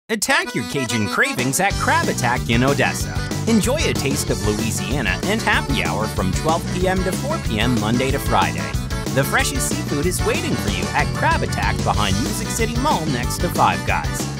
Attack your Cajun cravings at Crab Attack in Odessa. Enjoy a taste of Louisiana and happy hour from 12 p.m. to 4 p.m. Monday to Friday. The freshest seafood is waiting for you at Crab Attack behind Music City Mall next to Five Guys.